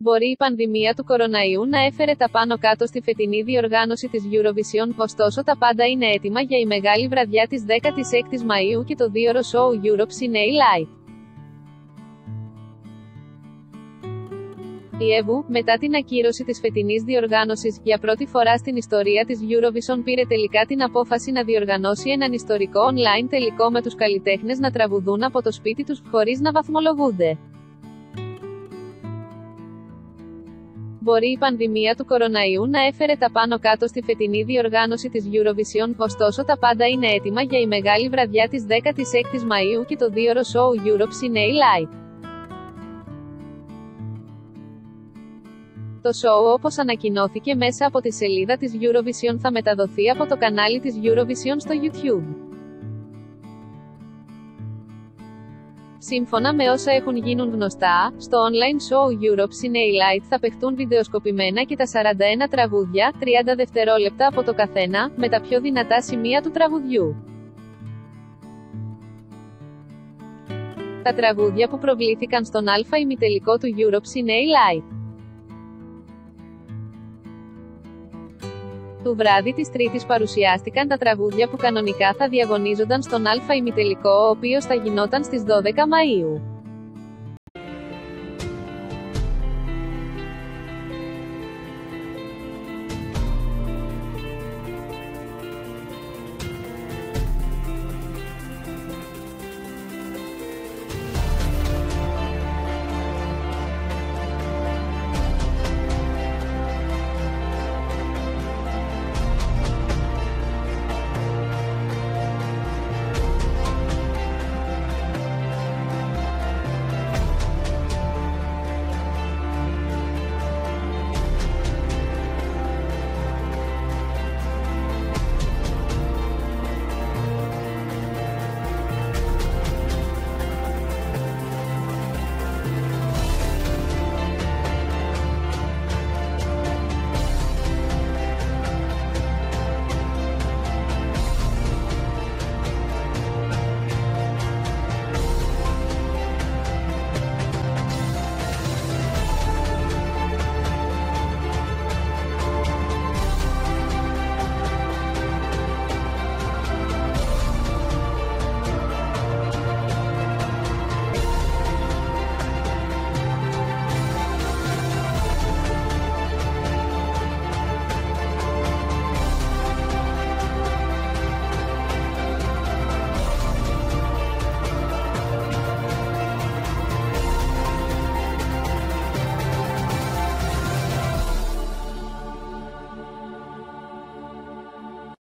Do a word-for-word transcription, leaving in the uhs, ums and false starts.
Μπορεί η πανδημία του κοροναϊού να έφερε τα πάνω κάτω στη φετινή διοργάνωση της Eurovision, ωστόσο τα πάντα είναι έτοιμα για η μεγάλη βραδιά της δέκατης έκτης Μαΐου και το δίωρο show Europe Cine Live. Η ΕΒΟΥ, μετά την ακύρωση της φετινής διοργάνωσης, για πρώτη φορά στην ιστορία της Eurovision πήρε τελικά την απόφαση να διοργανώσει έναν ιστορικό online τελικό με τους καλλιτέχνες να τραγουδούν από το σπίτι τους, χωρίς να βαθμολογούνται. Μπορεί η πανδημία του κοροναϊού να έφερε τα πάνω κάτω στη φετινή διοργάνωση της Eurovision, ωστόσο τα πάντα είναι έτοιμα για η μεγάλη βραδιά της δέκατης έκτης Μαΐου και το δίωρο show Europe Cine Live. Το show, όπως ανακοινώθηκε μέσα από τη σελίδα της Eurovision, θα μεταδοθεί από το κανάλι της Eurovision στο YouTube. Σύμφωνα με όσα έχουν γίνουν γνωστά, στο online show Europe Cine Live θα παιχτούν βιντεοσκοπημένα και τα σαράντα ένα τραγούδια, τριάντα δευτερόλεπτα από το καθένα, με τα πιο δυνατά σημεία του τραγουδιού. Τα τραγούδια που προβλήθηκαν στον α ημιτελικό του Europe Cine Live. Του βράδυ της Τρίτης παρουσιάστηκαν τα τραγούδια που κανονικά θα διαγωνίζονταν στον α ημιτελικό, ο οποίος θα γινόταν στις δώδεκα Μαΐου.